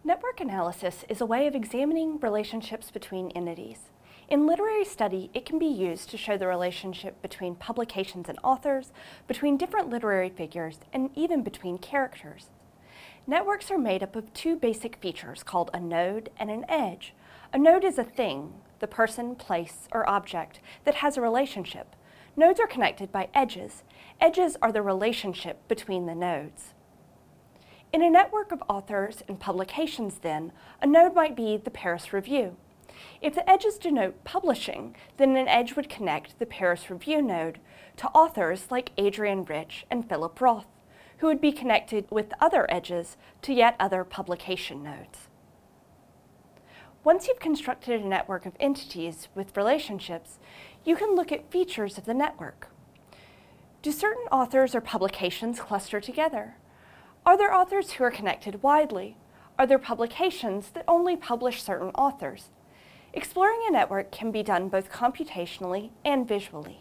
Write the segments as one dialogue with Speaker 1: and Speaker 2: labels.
Speaker 1: Network analysis is a way of examining relationships between entities. In literary study, it can be used to show the relationship between publications and authors, between different literary figures, and even between characters. Networks are made up of two basic features called a node and an edge. A node is a thing, the person, place, or object, that has a relationship. Nodes are connected by edges. Edges are the relationship between the nodes. In a network of authors and publications, then, a node might be the Paris Review. If the edges denote publishing, then an edge would connect the Paris Review node to authors like Adrienne Rich and Philip Roth, who would be connected with other edges to yet other publication nodes. Once you've constructed a network of entities with relationships, you can look at features of the network. Do certain authors or publications cluster together? Are there authors who are connected widely? Are there publications that only publish certain authors? Exploring a network can be done both computationally and visually.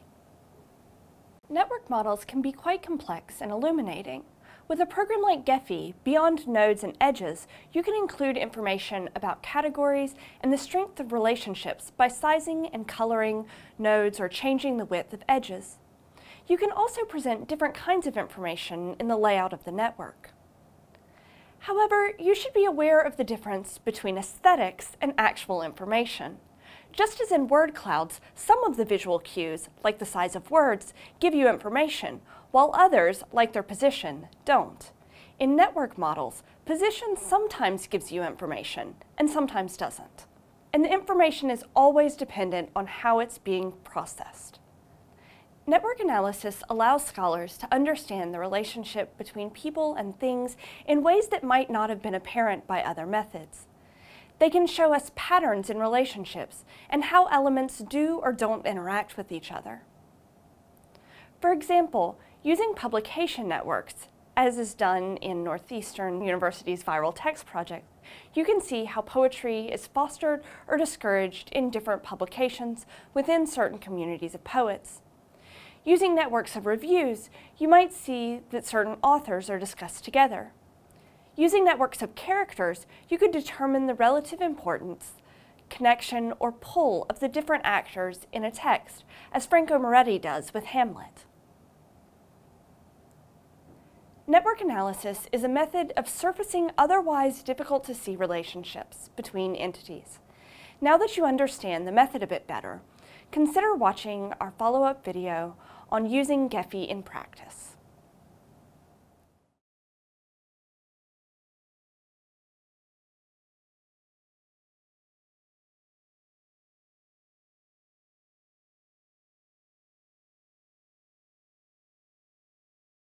Speaker 1: Network models can be quite complex and illuminating. With a program like Gephi, beyond nodes and edges, you can include information about categories and the strength of relationships by sizing and coloring nodes or changing the width of edges. You can also present different kinds of information in the layout of the network. However, you should be aware of the difference between aesthetics and actual information. Just as in word clouds, some of the visual cues, like the size of words, give you information, while others, like their position, don't. In network models, position sometimes gives you information, and sometimes doesn't. And the information is always dependent on how it's being processed. Network analysis allows scholars to understand the relationship between people and things in ways that might not have been apparent by other methods. They can show us patterns in relationships and how elements do or don't interact with each other. For example, using publication networks, as is done in Northeastern University's Viral Text Project, you can see how poetry is fostered or discouraged in different publications within certain communities of poets. Using networks of reviews, you might see that certain authors are discussed together. Using networks of characters, you could determine the relative importance, connection, or pull of the different actors in a text, as Franco Moretti does with Hamlet. Network analysis is a method of surfacing otherwise difficult-to-see relationships between entities. Now that you understand the method a bit better, consider watching our follow-up video on using Gephi in practice.